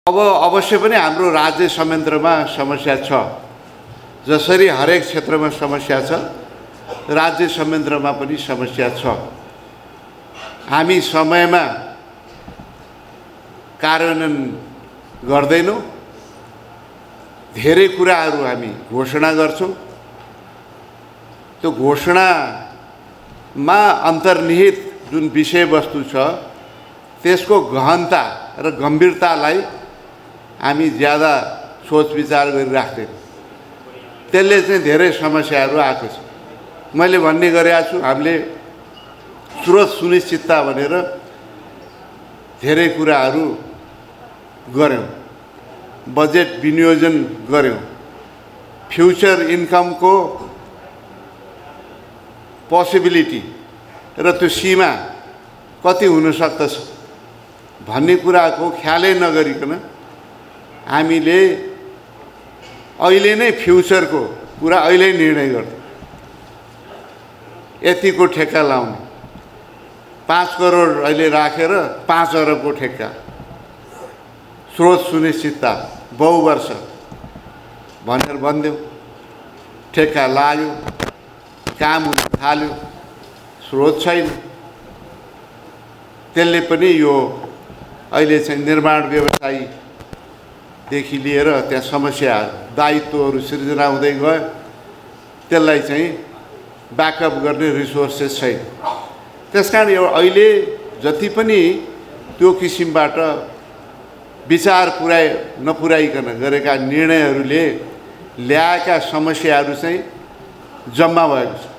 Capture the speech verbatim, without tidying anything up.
अब अवश्य पनि हाम्रो राज्य संयन्त्रमा समस्या छ, जसरी हरेक क्षेत्रमा समस्या छ राज्य संयन्त्रमा पनि समस्या छ। हामी समयमा कार्यान्वयन गर्दैनौँ, धेरै कुराहरू हामी घोषणा गर्छौँ, त्यो घोषणामा अन्तर्निहित जुन विषयवस्तु छ त्यसको गहनता र गम्भीरतालाई हामी ज्यादा सोच विचार गरिराख्दैनौँ, त्यसले चाहिँ धेरै समस्याहरू आएको छ। मैले भन्ने गरेको छु, हामीले स्रोत सुनिश्चितता भनेर धेरै कुराहरू गऱ्यौँ, बजेट विनियोजन गऱ्यौँ, फ्युचर इन्कमको पोसिबिलिटी र त्यो सीमा कति हुन सक्दछ भन्ने कुराको ख्यालै नगरिकन हामीले अहिले नै फ्युचरको कुरा अहिले निर्णय गर्छौँ। यतिको ठेक्का लाउने, पाँच करोड अहिले राखेर पाँच अरबको ठेक्का, स्रोत सुनिश्चितता बहुवर्ष भनेर भनिदियो, ठेक्का लाग्यो, काम हुन थाल्यो, स्रोत छैन। त्यसले पनि यो अहिले चाहिँ निर्माण व्यवसायीदेखि लिएर त्यहाँ समस्या दायित्वहरू सिर्जना हुँदै गयो, त्यसलाई चाहिँ ब्याकअप गर्ने रिसोर्सेस छैन। त्यसकारण यो अहिले जति पनि त्यो किसिमबाट विचार पुर्याइ नपुर्याइकन गरेका निर्णयहरूले ल्याएका समस्याहरू चाहिँ जम्मा भएको छ।